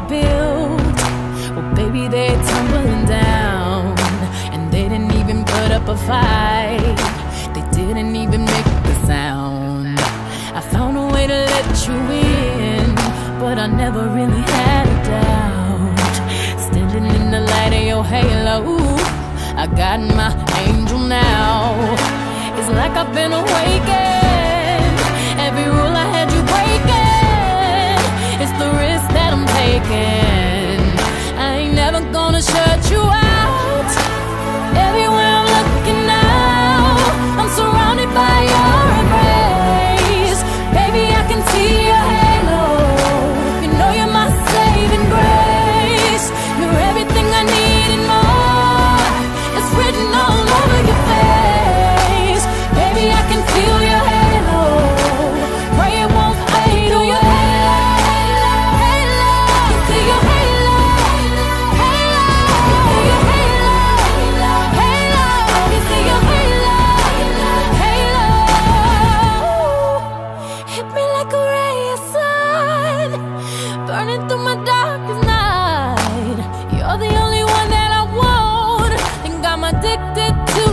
built, well, baby, they're tumbling down. And they didn't even put up a fight, they didn't even make the sound. I found a way to let you in, but I never really had a doubt. Standing in the light of your halo, I got my angel now. It's like I've been awakened. Every rule I had you breaking, it's the risk that I'm taking. I ain't never gonna shut you out. Everywhere I'm looking now, I'm surrounded by your embrace. Baby, I can see your halo. You know you're my saving grace. You're everything I need and more. It's written all over your face. Baby, I can feel your halo. Pray it won't fade. Oh, your halo, halo. You see your halo, halo. You see your halo, halo. You see your halo, halo. Hit me like a ray of sun, burning through my darkest night. You're the only one that I want. Think I'm addicted to